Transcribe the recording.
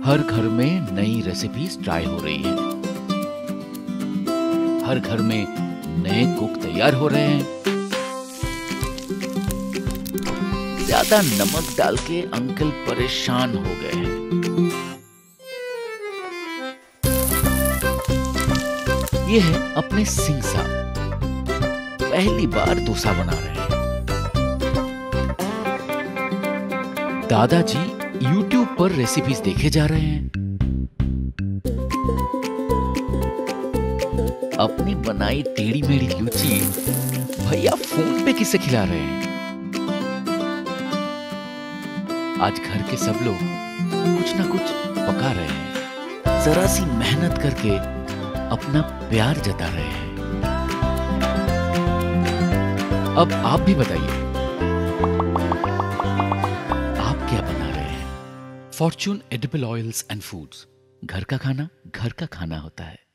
हर घर में नई रेसिपीज ट्राई हो रही हैं। हर घर में नए कुक तैयार हो रहे हैं। ज्यादा नमक डाल के अंकल परेशान हो गए हैं। ये है अपने सिंह साहब, पहली बार डोसा बना रहे हैं। दादाजी YouTube पर रेसिपीज देखे जा रहे हैं। अपनी बनाई टेढ़ी मेढ़ी लूची भैया फोन पे किसे खिला रहे हैं। आज घर के सब लोग कुछ ना कुछ पका रहे हैं, जरा सी मेहनत करके अपना प्यार जता रहे हैं। अब आप भी बताइए, आप क्या बना रहे हैं? Fortune edible oils and foods, घर का खाना होता है।